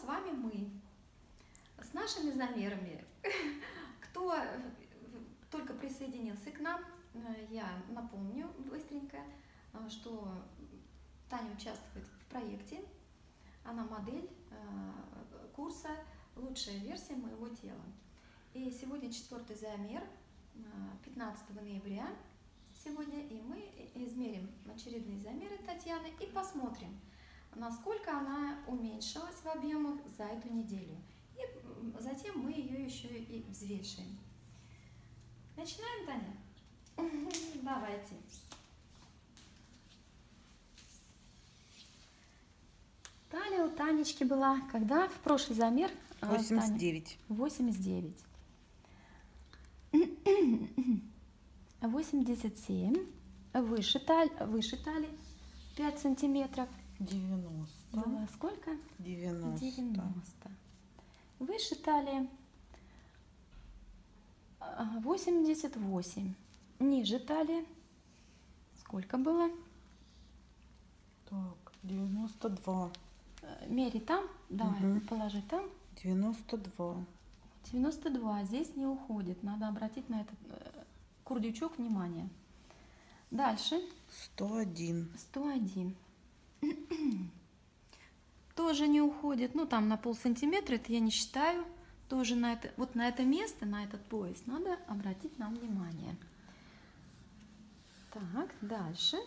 вами мы с нашими замерами. Кто только присоединился к нам, я напомню быстренько, что Таня участвует в проекте. Она модель курса «Лучшая версия моего тела». И сегодня 4-й замер, 15 ноября сегодня, и мы измерим очередные замеры Татьяны и посмотрим, насколько она уменьшилась в объемах за эту неделю. И затем мы ее еще и взвешиваем. Начинаем, Таня? Давайте. Талия у Танечки была, когда в прошлый замер? 89. 89. 87. Выше талии 5 сантиметров. 90. Было сколько? 90. 90. Выше талии 88. Ниже талии сколько было? Так, 92. Мери там, давай, положи там. 92. 92. Здесь не уходит. Надо обратить на этот курдючок внимание. Дальше. 101. 101. Тоже не уходит. Ну, там на полсантиметра, это я не считаю. Тоже на это, вот на это место, на этот пояс надо обратить нам внимание. Так, дальше.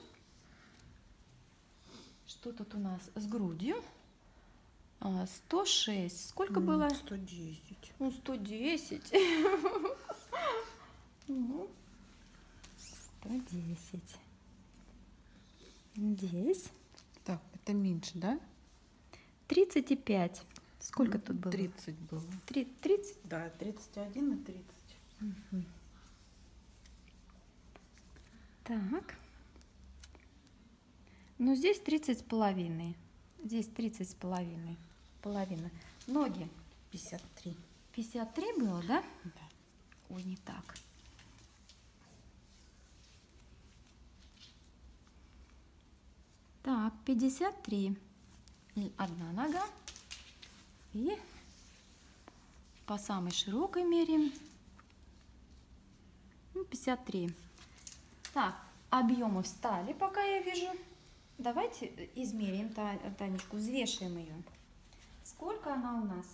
Что тут у нас с грудью? 106. Сколько было? 110. Ну, 110. 110. Здесь. Так, это меньше, да? 35. Сколько тут было? 30 было. 30? Да, 31 и 30. Так. Ну, здесь 30,5. Здесь 30,5. Половина. Ноги. 53. 53 было, да? Да. Ой, не так. Так, 53. Одна нога. И по самой широкой мере 53. Так, объемы встали, пока я вижу. Давайте измерим Танечку, взвешиваем ее. Сколько она у нас?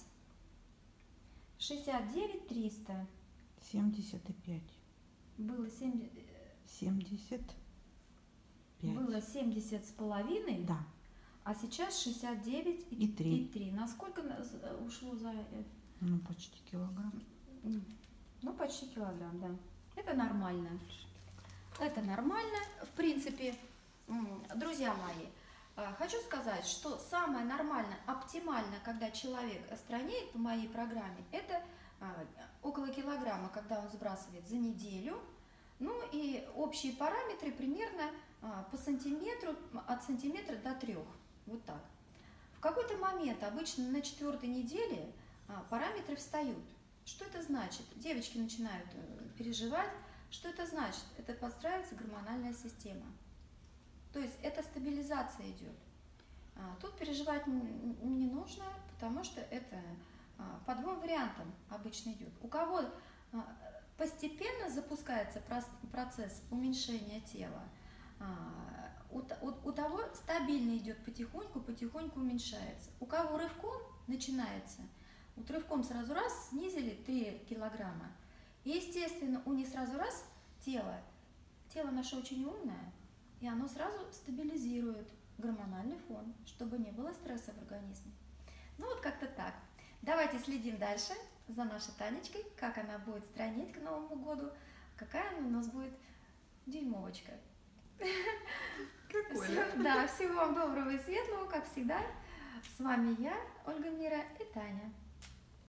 69 300. 75. Было 70. 75. Было 70,5. Да. А сейчас 69 И 3. Насколько ушло за это? Ну, почти килограмм. Ну, почти килограмм, да. Это нормально. Это нормально. В принципе, друзья мои, хочу сказать, что самое нормальное, оптимально, когда человек стройнеет по моей программе, это около килограмма, когда он сбрасывает за неделю. Ну и общие параметры примерно по сантиметру, от сантиметра до 3. Вот так. В какой-то момент, обычно на 4-й неделе, параметры встают. Что это значит? Девочки начинают переживать. Что это значит? Это подстраивается гормональная система. То есть это стабилизация идет. Тут переживать не нужно, потому что это по 2 вариантам обычно идет. У кого постепенно запускается процесс уменьшения тела, у того стабильно идет потихоньку уменьшается. У кого рывком начинается, вот рывком сразу раз снизили 3 килограмма, и естественно у них сразу раз тело наше очень умное, и оно сразу стабилизирует гормональный фон, чтобы не было стресса в организме. Ну вот как-то так. Давайте следим дальше за нашей Танечкой, как она будет стройнеть к Новому году, какая она у нас будет дюймовочка. Да, всего вам доброго и светлого, как всегда. С вами я, Ольга Мира и Таня.